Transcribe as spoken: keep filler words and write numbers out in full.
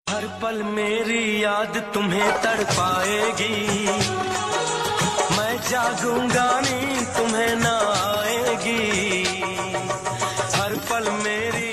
हर पल मेरी याद तुम्हें तड़पाएगी, मैं जागूंगा नींद तुम्हें ना आएगी। हर पल मेरी